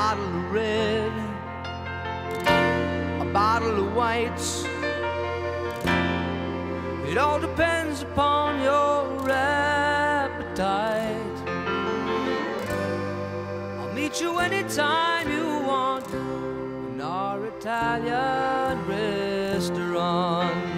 bottle of red, a bottle of whites. It all depends upon your appetite. I'll meet you anytime you want in our Italian restaurant.